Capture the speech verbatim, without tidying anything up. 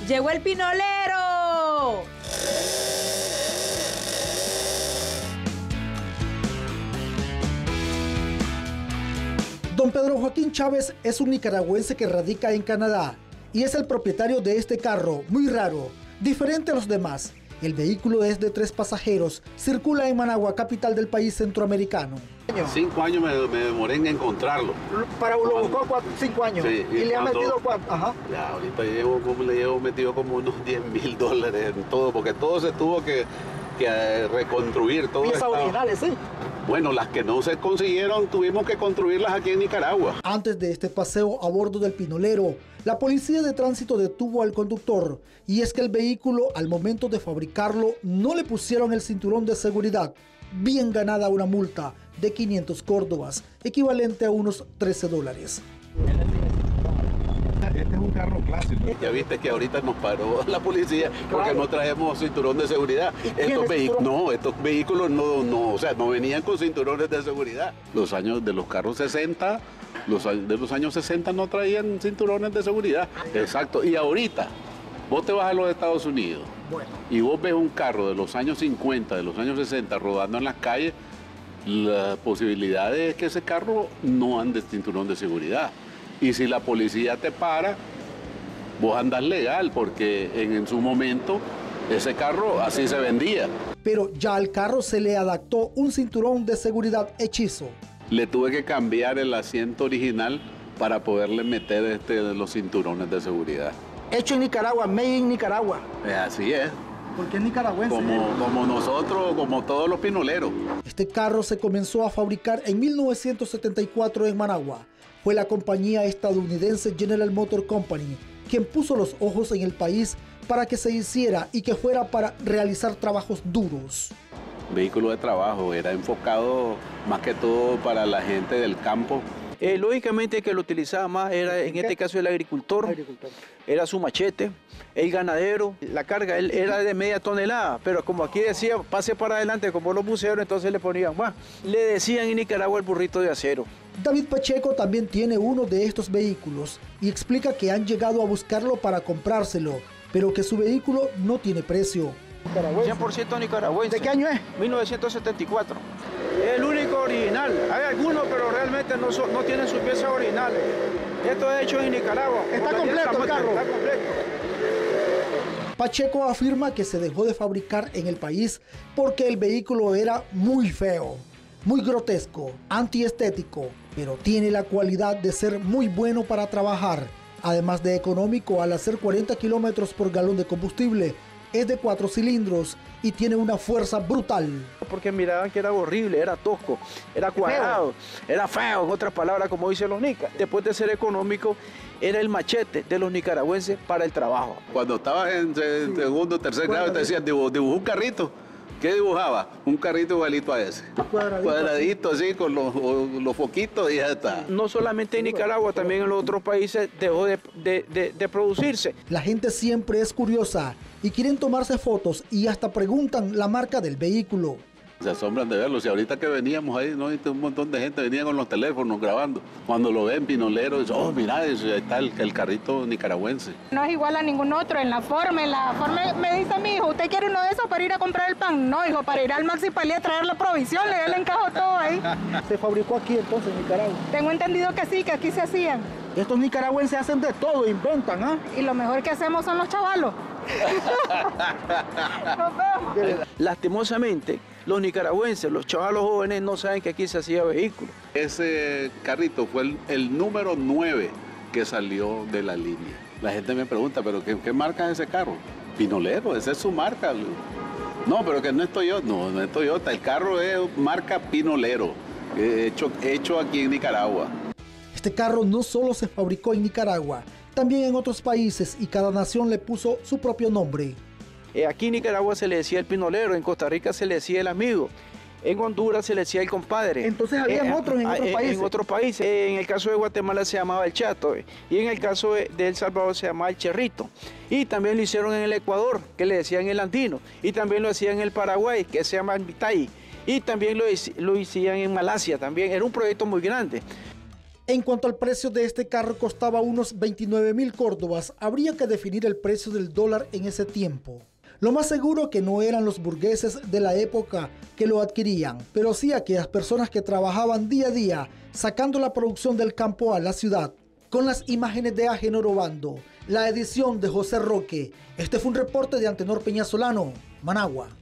¡Llegó el pinolero! Don Pedro Joaquín Chávez es un nicaragüense que radica en Canadá y es el propietario de este carro muy raro, diferente a los demás. El vehículo es de tres pasajeros, circula en Managua, capital del país centroamericano. Cinco años me, me demoré en encontrarlo. Para lo buscó cuatro, cinco años. Sí, ¿Y, y le cuando, ha metido cuánto? Ajá. Ya, ahorita llevo, como, le llevo metido como unos diez mil dólares en todo, porque todo se tuvo que, que reconstruir. Todo Piezas estaba... originales, sí. Bueno, las que no se consiguieron tuvimos que construirlas aquí en Nicaragua. Antes de este paseo a bordo del pinolero, la policía de tránsito detuvo al conductor, y es que el vehículo al momento de fabricarlo no le pusieron el cinturón de seguridad. Bien ganada una multa de quinientos córdobas, equivalente a unos trece dólares. Este es un carro clásico. Ya viste que ahorita nos paró la policía porque no traemos cinturón de seguridad. Estos vehículos, no, estos vehículos no, no, o sea, no venían con cinturones de seguridad. Los años de los carros sesenta, los de los años sesenta no traían cinturones de seguridad. Exacto. Y ahorita, vos te vas a los Estados Unidos y vos ves un carro de los años cincuenta, de los años sesenta rodando en las calles, la posibilidad es que ese carro no ande cinturón de seguridad. Y si la policía te para, vos andás legal, porque en, en su momento ese carro así se vendía. Pero ya al carro se le adaptó un cinturón de seguridad hechizo. Le tuve que cambiar el asiento original para poderle meter este, los cinturones de seguridad. Hecho en Nicaragua, made in Nicaragua. Eh, así es. Porque es nicaragüense. Como, como nosotros, como todos los pinoleros. Este carro se comenzó a fabricar en mil novecientos setenta y cuatro en Managua. Fue la compañía estadounidense General Motor Company quien puso los ojos en el país para que se hiciera y que fuera para realizar trabajos duros. Vehículo de trabajo, era enfocado más que todo para la gente del campo. Eh, lógicamente el que lo utilizaba más era, en este caso, el agricultor, agricultor, era su machete, el ganadero. La carga él, era de media tonelada, pero como aquí decía, pase para adelante como los buceros, entonces le ponían más. Le decían en Nicaragua el burrito de acero. David Pacheco también tiene uno de estos vehículos y explica que han llegado a buscarlo para comprárselo, pero que su vehículo no tiene precio. cien por ciento nicaragüense. ¿De qué año es? mil novecientos setenta y cuatro. Es el único original. Hay algunos, pero realmente no, son, no tienen sus piezas originales. Esto es hecho en Nicaragua. ¿Está completo el carro? Está completo. Pacheco afirma que se dejó de fabricar en el país porque el vehículo era muy feo, muy grotesco, antiestético, pero tiene la cualidad de ser muy bueno para trabajar. Además de económico al hacer cuarenta kilómetros por galón de combustible, es de cuatro cilindros y tiene una fuerza brutal. Porque miraban que era horrible, era tosco, era cuadrado, feo. Era feo, en otras palabras, como dicen los nicas. Después de ser económico, era el machete de los nicaragüenses para el trabajo. Cuando estabas en segundo o tercer grado te decían, dibujó un carrito. ¿Qué dibujaba? Un carrito igualito a ese. Cuadradito, Cuadradito así, con los, los foquitos y ya está. No solamente en Nicaragua, también en los otros países dejó de, de, de, de producirse. La gente siempre es curiosa y quieren tomarse fotos y hasta preguntan la marca del vehículo. Se asombran de verlo. Si ahorita que veníamos ahí, ¿no? Un montón de gente venía con los teléfonos grabando. Cuando lo ven pinolero, dicen, oh, mira, ahí está el, el carrito nicaragüense. No es igual a ningún otro en la forma. En la forma me dice mi hijo, ¿usted quiere uno de esos para ir a comprar el pan? No, hijo, para ir al Maxi Palí a traer la provisión, le encajó todo ahí. ¿Se fabricó aquí entonces en Nicaragua? Tengo entendido que sí, que aquí se hacían. Estos nicaragüenses hacen de todo, inventan, ¿ah? ¿eh? Y lo mejor que hacemos son los chavalos. Lastimosamente, los nicaragüenses, los chavalos jóvenes no saben que aquí se hacía vehículo. Ese carrito fue el, el número nueve que salió de la línea. La gente me pregunta, ¿pero qué, qué marca es ese carro? Pinolero, esa es su marca. No, pero que no es Toyota, no, no es Toyota. El carro es marca Pinolero, hecho, hecho aquí en Nicaragua. Este carro no solo se fabricó en Nicaragua, también en otros países y cada nación le puso su propio nombre. Eh, aquí en Nicaragua se le decía el pinolero, en Costa Rica se le decía el amigo, en Honduras se le decía el compadre. Entonces había eh, otros en eh, otros eh, países. En otros países. Eh, en el caso de Guatemala se llamaba el chato eh, y en el caso de, de El Salvador se llamaba el cherrito. Y también lo hicieron en el Ecuador, que le decían el andino, y también lo hacían en el Paraguay, que se llama el mitay, y también lo, lo hicieron en Malasia también. Era un proyecto muy grande. En cuanto al precio de este carro, costaba unos veintinueve mil córdobas. Habría que definir el precio del dólar en ese tiempo. Lo más seguro que no eran los burgueses de la época que lo adquirían, pero sí aquellas personas que trabajaban día a día sacando la producción del campo a la ciudad. Con las imágenes de Agenor Obando, la edición de José Roque. Este fue un reporte de Antenor Peñasolano, Managua.